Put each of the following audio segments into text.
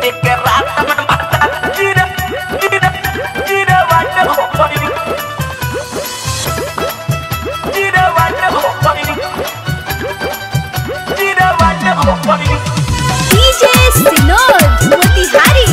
एक रात में बता जीरा जीरा जीरा वाट हो गई जीरा वाट हो गई जीरा वाट हो गई डीजे सिनोद मोतिहारी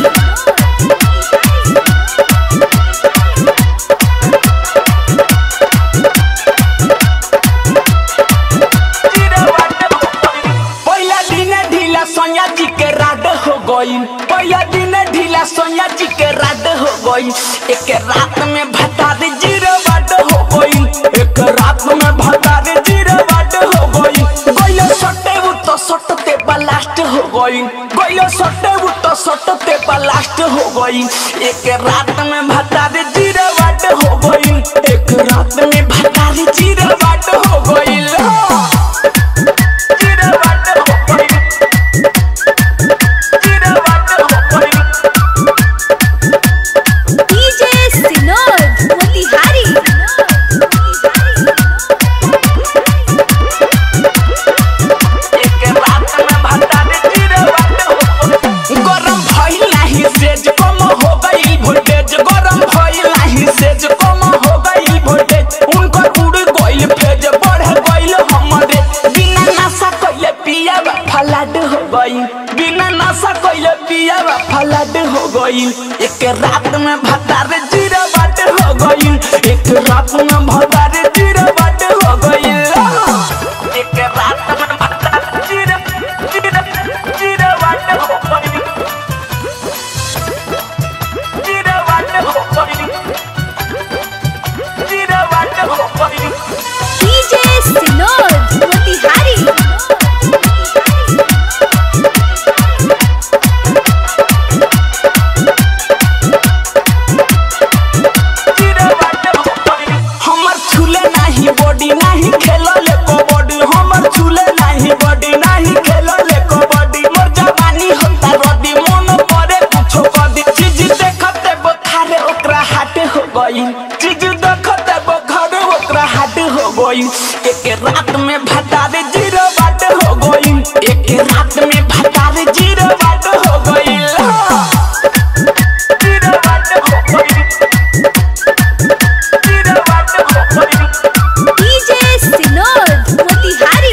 पहिला दिन ढीला सोनिया जी के रात हो गई एक रात में भता दे जीरो वाट हो गई एक रात में भता दे जीरो वाट हो गई गइलो सटे उ तो सटते ब्लास्ट हो गई गइलो सटे उ तो सटते ब्लास्ट हो गई एक रात में भता दे जीरो वाट हो गई एक रात में भता दे जीरो वाट हो गई बिना नशा कइले पिया फलाड हो गई एक रात में भता रे जीरो वाट हो गई एक रात में भता रे जीरो वाट हो गई एक रात में भता जीरो जीरो जीरो वाट हो गई जीरो वाट हो गई जीरो वाट हो गई डीजे सिनोद मोतिहारी नहीं खेलो ले कबड्डी हमर झूले नहीं बॉडी नहीं खेलो ले कबड्डी मोर जवानी होता रदी मन करे कुछो कदी चीज देखते बखारे ओकरा हाट हो गई चीज देखते बखारे ओकरा हाट हो गई एक रात में भता दे जीरो वाट हो गई एक रात में भता दे जीरो वाट हो गई जीरो वाट हो गई जीरो वाट हो गई डीजे सिनोद मोतिहारी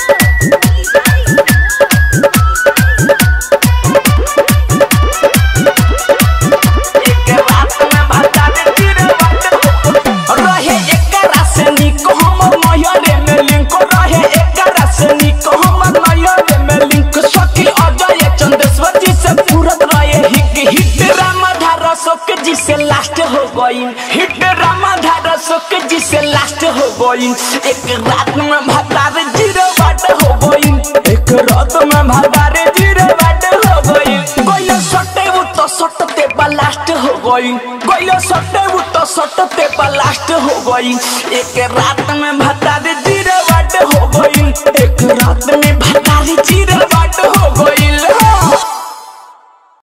एक रात में भता दे जीरो वाट हो रहे एक रात निक हमर नयरे में लिंक रहे एक रात निक हमर नयरे में लिंक सखी अजय चंदेश्वर जी से पूरत रहे हिट रामधार शोक जी से लास्ट हो गई हिट रामधार शोक जी से लास्ट हो गई एक रात में भता दे जीरो वाट हो गई एक रात में भता दे जीरो वाट हो गई गइलो सटे उ तो सटते ब्लास्ट हो गई गइलो सटे उ तो सटते ब्लास्ट हो गई एक रात में भता दे जीरो वाट हो गई एक रात में भता दे जीरो वाट हो गई।